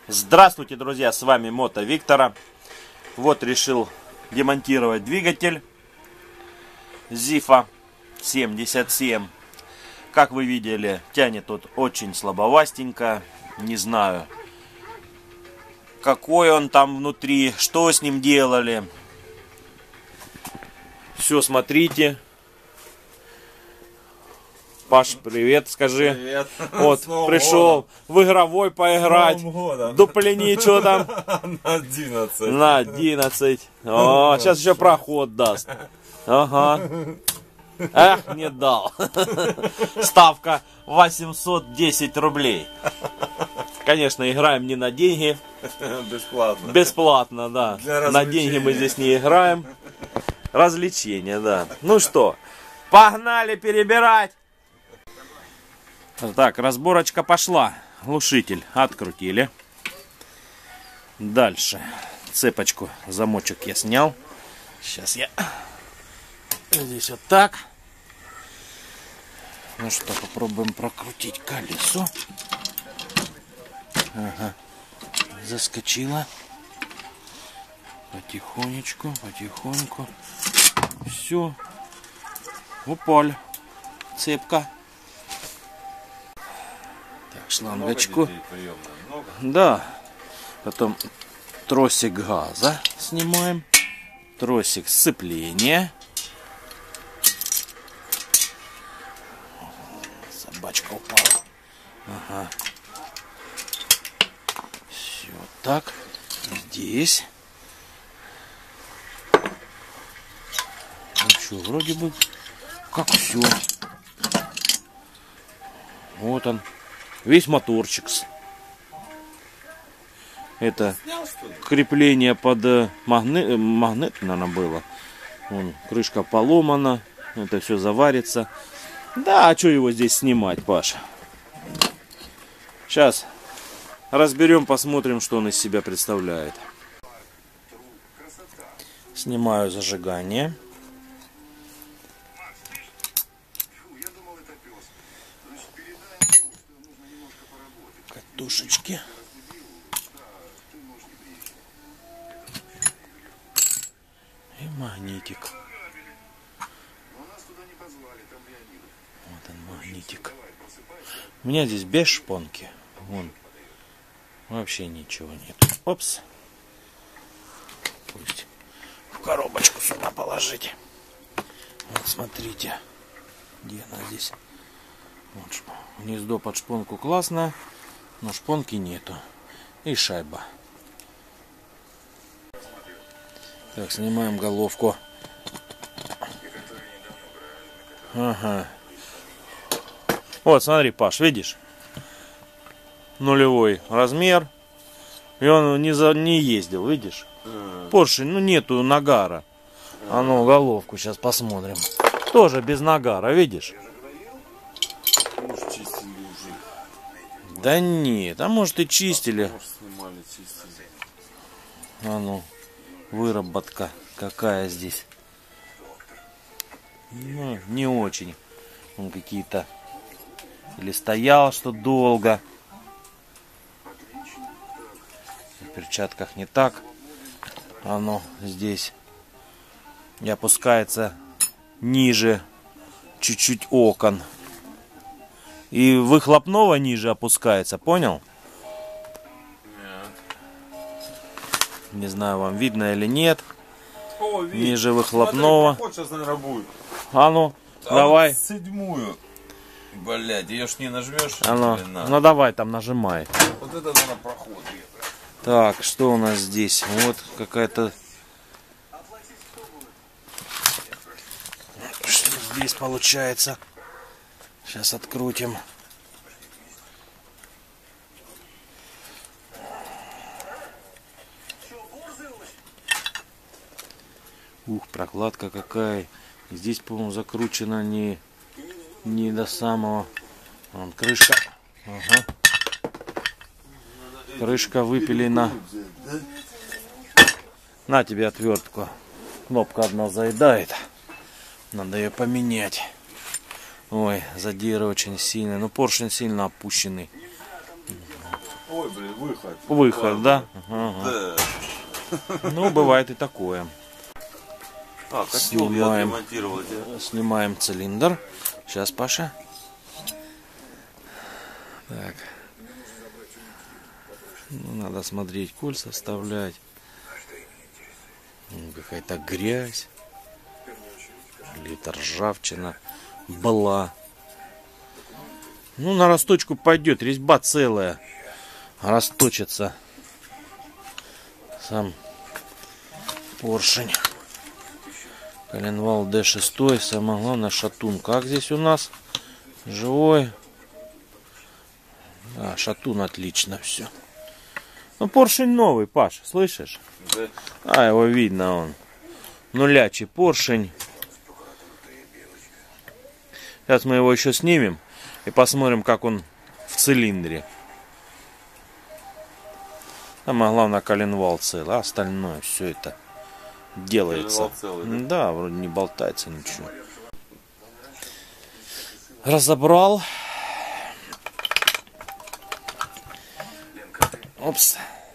Здравствуйте, друзья, с вами Мото Виктора. Вот решил демонтировать двигатель Зифа 77. Как вы видели, тянет тут очень слабовастенько. Не знаю, какой он там внутри, что с ним делали. Все, смотрите. Паш, привет, скажи. Привет. Вот, пришел в игровой поиграть. Дуплени, что там? На 11. На 11. О, сейчас еще проход даст. Ага. Эх, не дал. Ставка 810 рублей. Конечно, играем не на деньги. Бесплатно. Бесплатно, да. На деньги мы здесь не играем. Развлечения, да. Ну что, погнали перебирать. Так, разборочка пошла. Глушитель открутили. Дальше. Цепочку, замочек я снял. Сейчас я здесь вот так. Ну что, попробуем прокрутить колесо. Ага. Заскочила. Потихонечку, потихоньку. Все. Упали. Цепка. Так, шлангочку. Да. Потом тросик газа снимаем. Тросик сцепления. Собачка упала. Ага. Все так. Здесь. Ну что, вроде бы как все. Вот он. Весь моторчик. Это крепление под магнит, наверное, было. Вон, крышка поломана. Это все заварится. Да, а что его здесь снимать, Паша? Сейчас разберем, посмотрим, что он из себя представляет. Снимаю зажигание. Катушечки. И магнитик. Вот он, магнитик. У меня здесь без шпонки. Вон. Вообще ничего нет. Опс. Пусть в коробочку сюда положить. Вот смотрите. Где она здесь? Вот, гнездо под шпонку классно, но шпонки нету. И шайба. Так, снимаем головку. Ага. Вот, смотри, Паш, видишь? Нулевой размер. И он не ездил, видишь? Поршень, ну нету нагара. А ну, головку сейчас посмотрим. Тоже без нагара, видишь? Да нет, а может и чистили. А ну, выработка какая здесь. Ну, не очень. Он какие-то или стоял, что долго. В перчатках не так. Оно здесь и опускается ниже чуть-чуть окон. И выхлопного ниже опускается, понял? Не знаю, вам видно или нет. О, ниже выхлопного. Смотри, сейчас, наверное, будет. А ну, давай. Седьмую. Блядь, ее ж не нажмешь. А ну давай там нажимай. Вот это, наверное, проход. Так, что у нас здесь? Вот какая-то... Что здесь получается? Сейчас открутим. Ух, прокладка какая. Здесь, по-моему, закручена не до самого. Вон крышка. Ага. Крышка выпилена. На тебе отвертку. Кнопка одна заедает. Надо ее поменять. Ой, задиры очень сильные. Ну, поршень сильно опущенный. Ой, блин, выход. Выход, да? Ага. Да. Ну, бывает и такое. А, котел я отремонтировал. Снимаем цилиндр. Сейчас, Паша. Так. Ну, надо смотреть, кольца вставлять. Какая-то грязь. Или это ржавчина была. Ну, на расточку пойдет. Резьба целая. Расточится. Сам поршень. Коленвал D6. Самое главное, шатун. Как здесь у нас? Живой. Да, шатун отлично все. Ну, поршень новый, Паш, слышишь? Да. А, его видно, он. Нулячий поршень. Сейчас мы его еще снимем и посмотрим, как он в цилиндре. Самое главное, коленвал целый, а остальное все это делается. Целый, да? Да, вроде не болтается ничего. Разобрал. Опс.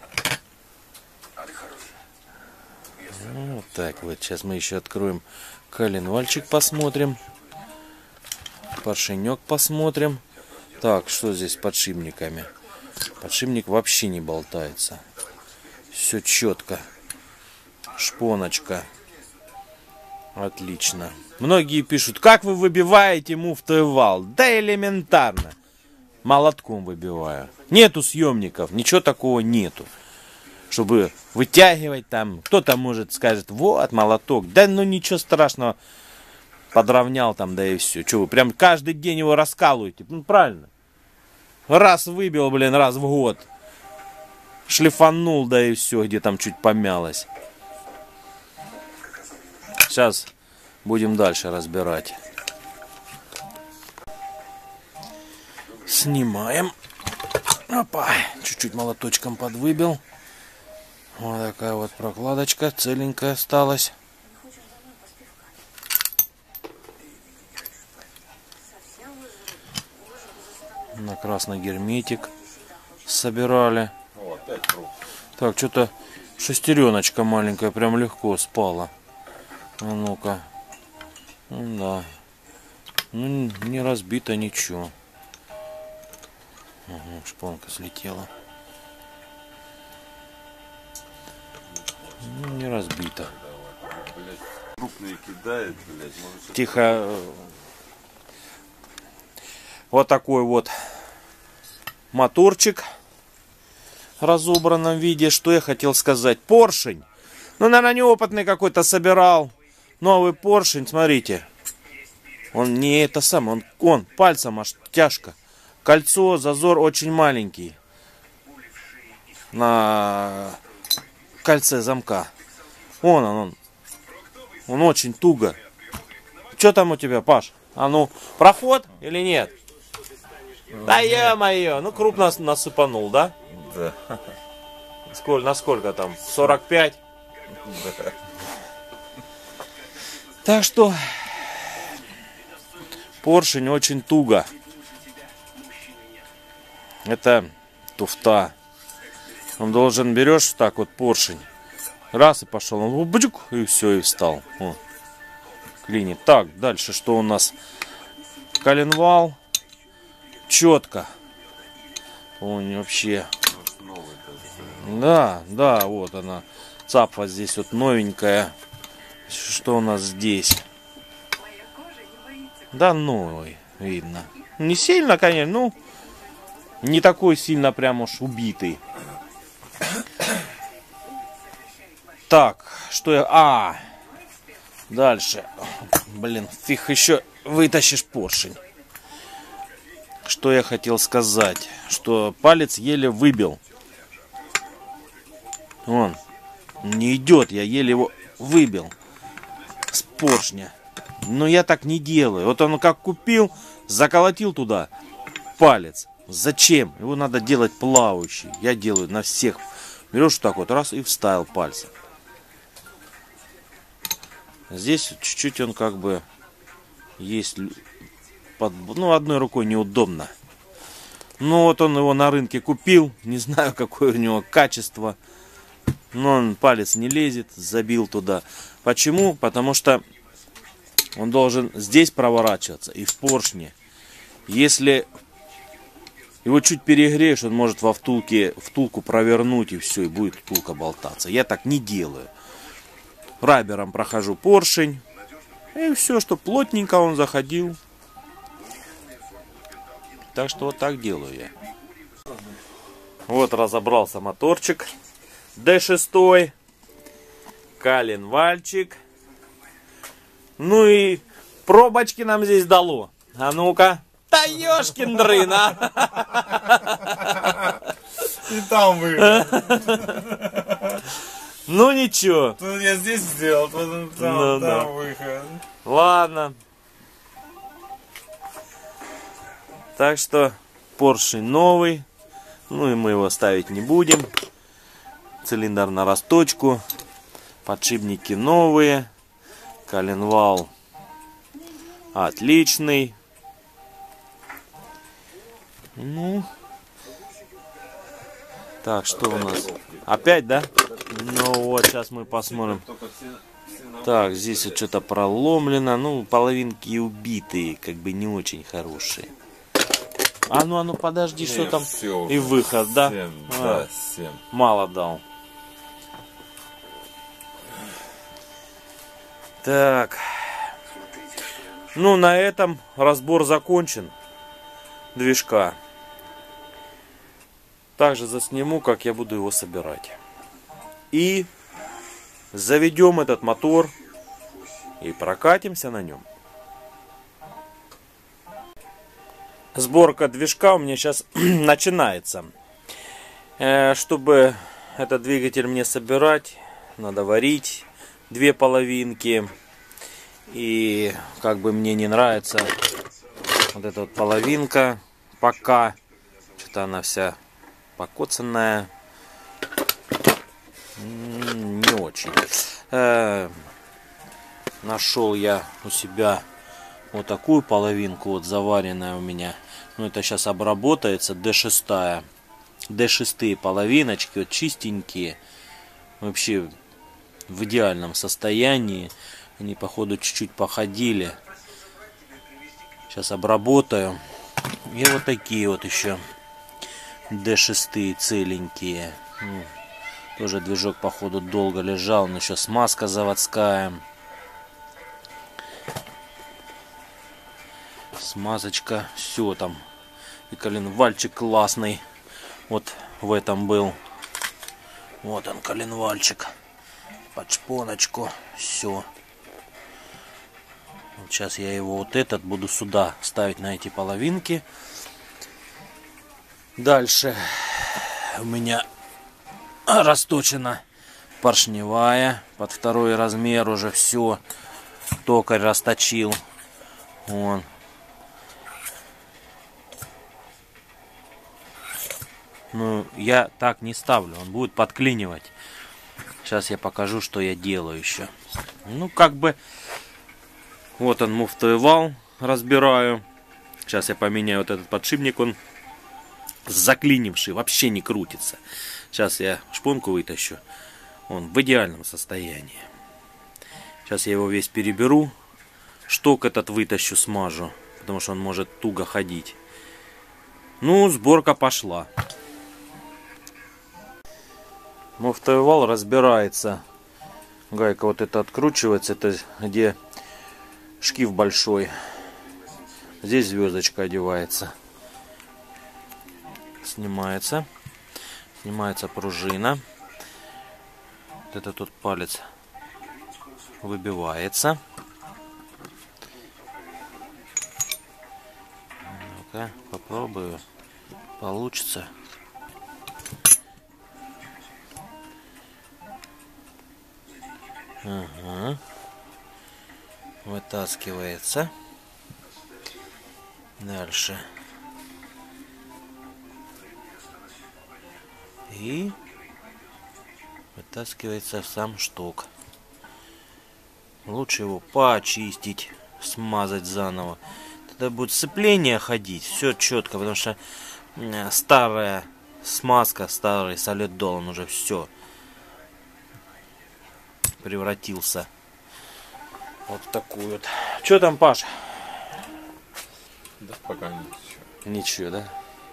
Вот так вот. Сейчас мы еще откроем коленвальчик, посмотрим. Поршенек посмотрим. Так, что здесь с подшипниками? Подшипник вообще не болтается. Все четко. Шпоночка. Отлично. Многие пишут, как вы выбиваете муфтовый вал? Да элементарно. Молотком выбиваю. Нету съемников, ничего такого нету. Чтобы вытягивать там. Кто-то может скажет, вот молоток. Да ну ничего страшного. Подровнял там, да и все. Че вы прям каждый день его раскалываете? Ну правильно. Раз выбил, блин, раз в год. Шлифанул, да и все, где там чуть помялось. Сейчас будем дальше разбирать. Снимаем. Опа. Чуть-чуть молоточком подвыбил. Вот такая вот прокладочка. Целенькая осталась. На красный герметик собирали. О, опять круг. Так, что-то шестереночка маленькая прям легко спала. А ну-ка. Ну, да. Ну, не разбито ничего. Ага, шпонка слетела. Ну, не разбито. Блядь, крупные кидает, блядь. Может, Тихо. Вот такой вот моторчик в разобранном виде. Что я хотел сказать? Поршень. Ну, наверное, неопытный какой-то собирал. Новый поршень, смотрите. Он не это самое, он пальцем аж тяжко. Кольцо, зазор очень маленький. На кольце замка. Он очень туго. Что там у тебя, Паш? А ну, проход или нет? Да ё-моё, ну крупно насыпанул, да? да. Насколько там? 45? Да. Так что поршень очень туго. Это туфта. Он должен, берешь так вот поршень. Раз и пошел. Он бджук, и все, и встал. О, клинит. Так, дальше что у нас? Коленвал. Четко. Он вообще. Да, вот она. Цапфа здесь вот новенькая. Что у нас здесь? Да новый, видно. Не сильно, конечно, ну не такой сильно прям уж убитый. Так, что я... дальше. Блин, фиг еще вытащишь поршень. Что я хотел сказать? Что палец еле выбил. Он не идет, я еле его выбил с поршня. Но я так не делаю. Вот он как купил, заколотил туда палец. Зачем? Его надо делать плавающий. Я делаю на всех. Берешь так вот, раз и вставил пальцем. Здесь чуть-чуть он как бы есть... ну, одной рукой неудобно. Ну вот он его на рынке купил, не знаю какое у него качество, но он палец не лезет, забил туда. Почему? Потому что он должен здесь проворачиваться и в поршне. Если его чуть перегреешь, он может во втулку провернуть и все, и будет втулка болтаться. Я так не делаю. Рабером прохожу поршень, и все, что плотненько он заходил. Так что вот так делаю я. Вот разобрался моторчик. D6. Коленвальчик. Ну и пробочки нам здесь дало. А ну-ка. Да ёшкин дрын, а! И там выход. Ну ничего. Тут я здесь сделал, потом там выход. Ладно. Так что поршень новый. Ну и мы его ставить не будем. Цилиндр на расточку. Подшипники новые. Коленвал отличный. Ну. Так, что у нас? Опять, да? Ну вот, сейчас мы посмотрим. Так, здесь вот что-то проломлено. Ну, половинки убитые, как бы не очень хорошие. А ну, подожди, что там? И выход, да? 7, да, 7. Мало дал. Так. Ну, на этом разбор закончен. Движка. Также засниму, как я буду его собирать. И заведем этот мотор и прокатимся на нем. Сборка движка у меня сейчас начинается. Чтобы этот двигатель мне собирать, надо варить 2 половинки. И как бы мне не нравится вот эта вот половинка пока. Что-то она вся покоцанная. Не очень. Нашел я у себя вот такую половинку, вот заваренная у меня. Ну, это сейчас обработается. D6. D6 половиночки, вот чистенькие. Вообще в идеальном состоянии. Они, походу, чуть-чуть походили. Сейчас обработаю. И вот такие вот еще D6 целенькие. Тоже движок, походу, долго лежал. Но еще смазка заводская. Смазочка. Все там. И коленвальчик классный. Вот в этом был. Вот он, коленвальчик. Под шпоночку. Все. Вот сейчас я его вот этот буду сюда ставить на эти половинки. Дальше у меня расточена поршневая. Под 2 размер уже все. Токарь расточил. Вон. Ну, я так не ставлю. Он будет подклинивать. Сейчас я покажу, что я делаю еще. Ну, как бы... Вот он, муфтовый вал разбираю. Сейчас я поменяю вот этот подшипник. Он заклинивший, вообще не крутится. Сейчас я шпонку вытащу. Он в идеальном состоянии. Сейчас я его весь переберу. Шток этот вытащу, смажу. Потому что он может туго ходить. Ну, сборка пошла. Муфтовый вал разбирается. Гайка вот эта откручивается. Это где шкив большой. Здесь звездочка одевается. Снимается. Снимается пружина. Вот этот тут палец выбивается. Ну-ка, попробую. Получится. Ага. Вытаскивается. Дальше. И вытаскивается сам шток. Лучше его почистить, смазать заново. Тогда будет сцепление ходить, все четко, потому что Старая смазка, старый солидол, он уже все превратился вот в такую вот. Что там, Паш? Да пока ничего. Ничего, да?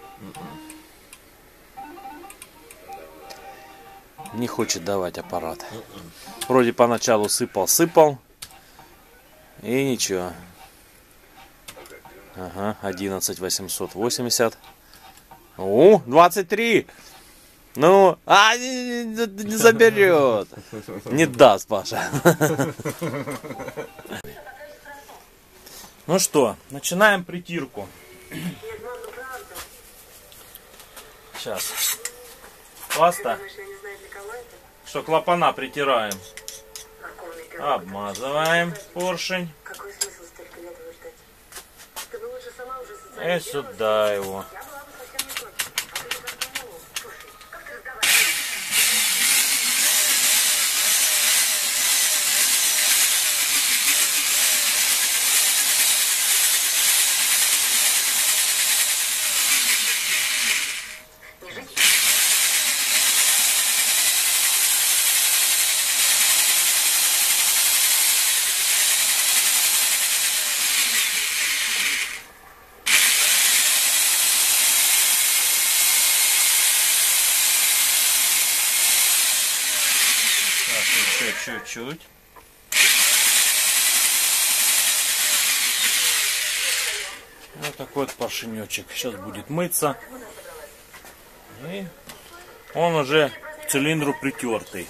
Не хочет давать аппарат. Вроде поначалу сыпал. И ничего. Ага, 11880. О, 23. Ну, не заберет. Не даст, Паша. Ну что, начинаем притирку. Сейчас. Паста. Что, клапана притираем. Обмазываем поршень. И сюда его. Еще чуть-чуть. Вот такой вот поршенечек. Сейчас будет мыться. И он уже к цилиндру притертый.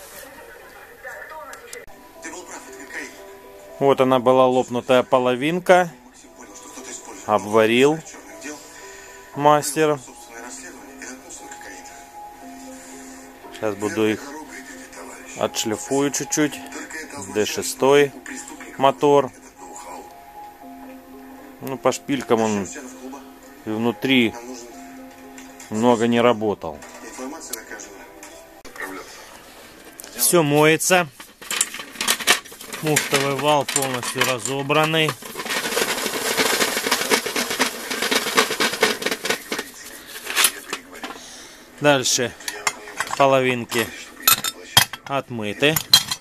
Вот она была лопнутая половинка. Обварил мастер. Сейчас буду их отшлифую чуть-чуть. D6 мотор. Ну, по шпилькам он и внутри много не работал. Все моется. Муфтовый вал полностью разобранный. Дальше половинки отмыты.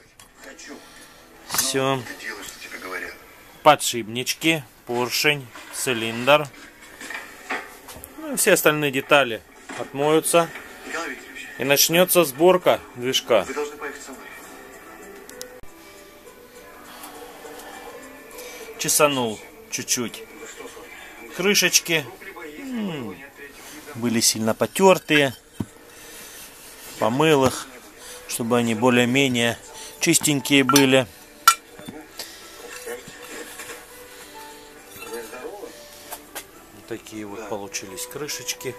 Все. Подшипнички, поршень, цилиндр. Ну и все остальные детали отмоются. И начнется сборка движка. Чесанул чуть-чуть крышечки. Были сильно потертые. Помыл их, чтобы они более-менее чистенькие были. Вот такие вот получились крышечки.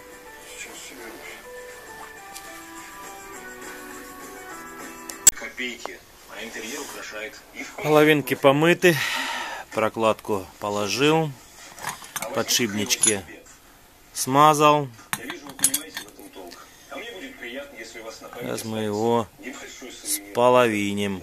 Половинки помыты. Прокладку положил. Подшипнички смазал. Сейчас мы его споловиним.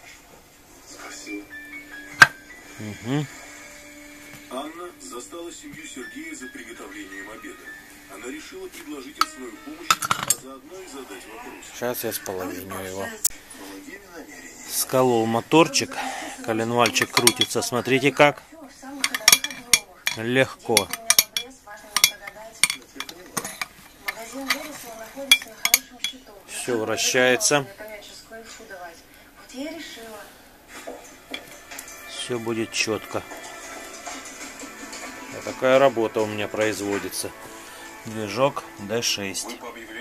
Угу. Анна застала семью Сергея за приготовлением обеда. Она решила предложить им свою помощь, а заодно и задать вопрос. Сейчас я споловиню его. Сколол моторчик. Коленвальчик крутится. Смотрите как. Легко. Все вращается. Все будет четко. Вот такая работа у меня производится. Движок D6.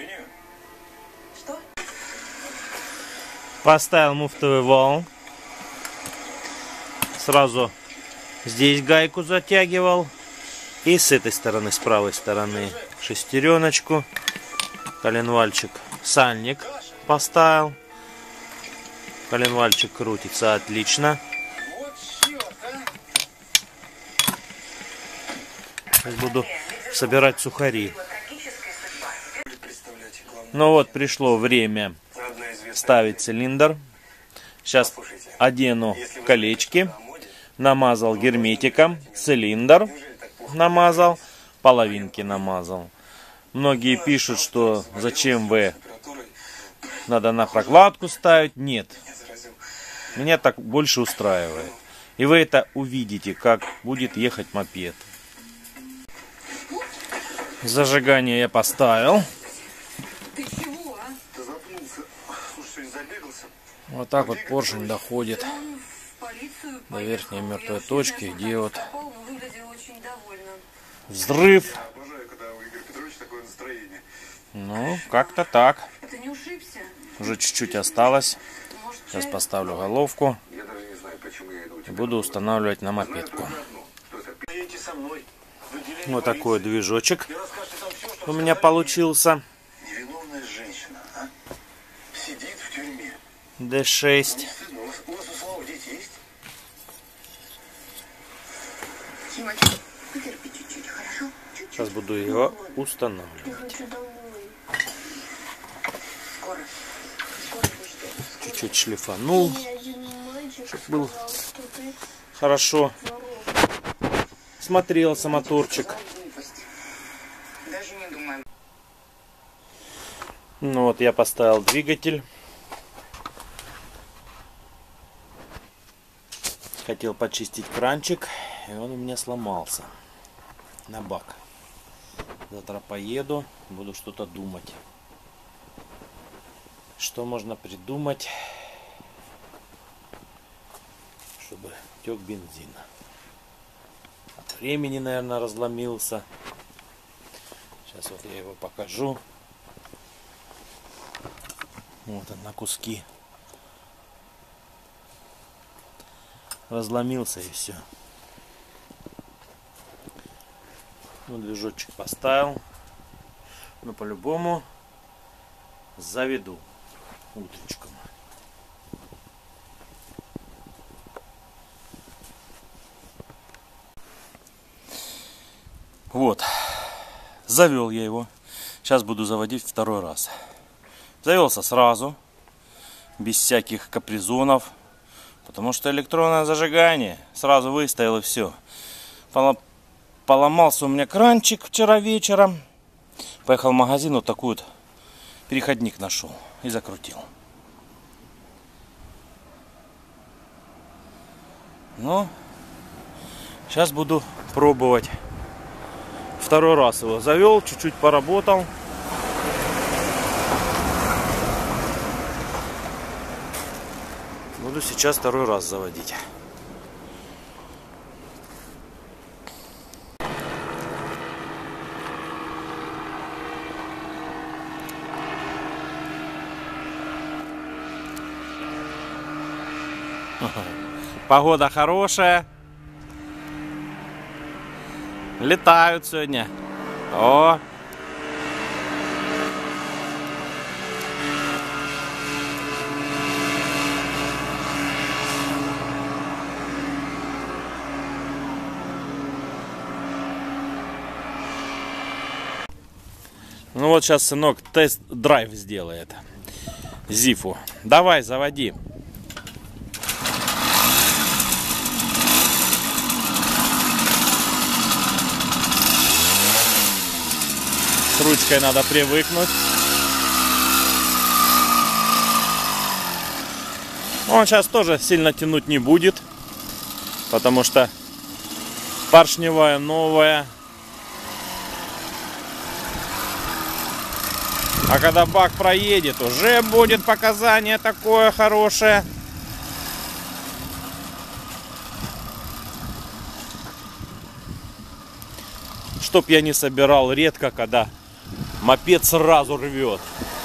Поставил муфтовый вал. Сразу здесь гайку затягивал. И с этой стороны, с правой стороны, шестереночку. Коленвальчик, сальник поставил. Коленвальчик крутится отлично. Сейчас буду собирать сухари. Ну вот, пришло время ставить цилиндр. Сейчас одену колечки. Намазал герметиком. Цилиндр намазал. Половинки намазал. Многие пишут, что зачем вы надо на прокладку ставить. Нет. Меня так больше устраивает. И вы это увидите, как будет ехать мопед. Зажигание я поставил. Ты чего, а? Ты запнулся. Уж сегодня забегался. Вот так вот поршень доходит Он в полицию до верхней поехал. мертвой Я точки, вообще где вот попал, но выглядел очень довольно. взрыв. Обожаю, когда у Игоря Петровича такое настроение. Ну, как-то так. Ты не ушибся? Уже чуть-чуть осталось. Может, Сейчас чай? поставлю головку Я даже не знаю, почему я иду. и буду устанавливать на мопедку. Поедете со мной. Вот такой движочек у меня получился. Невиновная женщина, а? Сидит в тюрьме. D6. У вас у Славы дети есть? Тимочка, потерпи чуть-чуть, хорошо? Чуть-чуть. Сейчас буду его устанавливать. Я хочу домой. Скоро. Скоро будешь дома. Чуть-чуть шлифанул, чтобы был хорошо смотрелся моторчик. Даже не думаю. Ну вот я поставил двигатель. Хотел почистить кранчик, и он у меня сломался на бак. Завтра поеду, буду что-то думать. Что можно придумать, чтобы тек бензин. От времени, наверное, разломился. Сейчас вот я его покажу. Вот он на куски. Разломился и все. Ну, движочек поставил. Но по-любому заведу утречком. Вот. Завел я его. Сейчас буду заводить второй раз. Завелся сразу. Без всяких капризонов. Потому что электронное зажигание. Сразу выставил и все. Поломался у меня кранчик вчера вечером. Поехал в магазин, вот такой вот переходник нашел. И закрутил. Ну, сейчас буду пробовать. Второй раз его завел, чуть-чуть поработал. Буду сейчас второй раз заводить. Погода хорошая. Летают сегодня. О! Ну вот сейчас сынок тест-драйв сделает. Зифу. Давай, заводи. С ручкой надо привыкнуть. Он сейчас тоже сильно тянуть не будет, потому что поршневая новая. А когда бак проедет, уже будет показание такое хорошее. Чтоб я не собирал редко, когда мопед сразу рвет.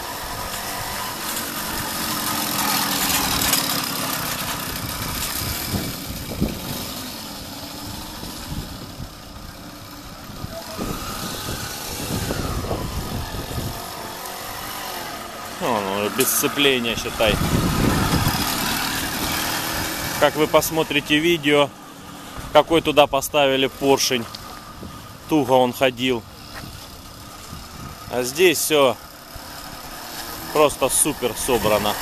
Ну, без сцепления, считай. Как вы посмотрите видео, какой туда поставили поршень. Туго он ходил. А здесь все просто супер собрано.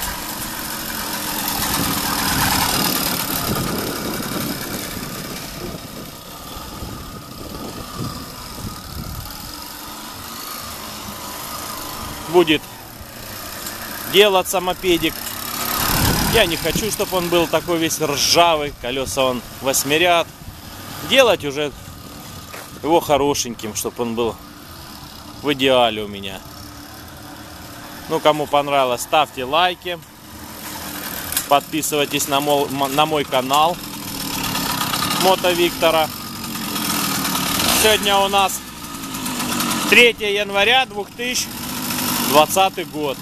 будет делаться мопедик. Я не хочу, чтобы он был такой весь ржавый. Колеса он 8-ряд. Делать уже его хорошеньким, чтобы он был в идеале у меня. Ну, кому понравилось, ставьте лайки. Подписывайтесь на мой канал Мото Виктора. Сегодня у нас 3 января 2020 год.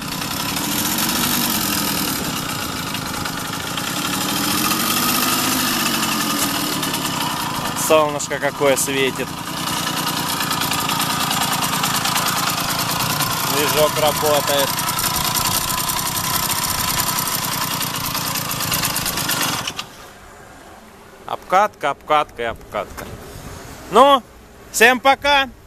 Солнышко какое светит. Движок работает. Обкатка, обкатка и обкатка. Ну, всем пока!